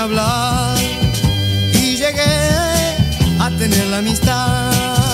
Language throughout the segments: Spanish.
hablar y llegué a tener la amistad.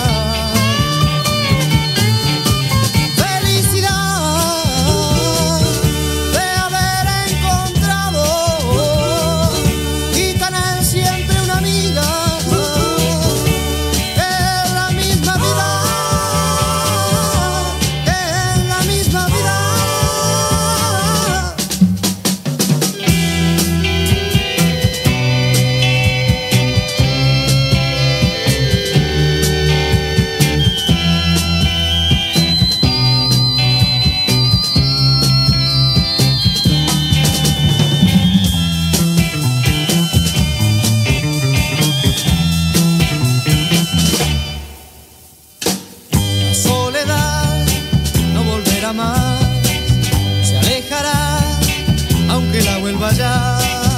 Se alejará aunque la vuelva ya.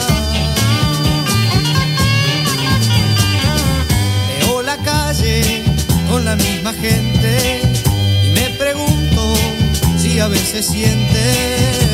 Veo la calle con la misma gente y me pregunto si a veces siente